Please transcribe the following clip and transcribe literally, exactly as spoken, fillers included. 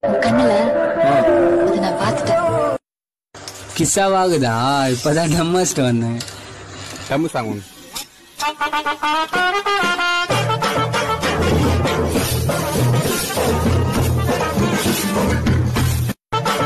கண்ணுல அது நான் பார்த்துட்டேன். கிஸ்ஸாவாகுதா? இப்பதான் டம்மாஸ்ட் வந்தேன். டம்மு சாங்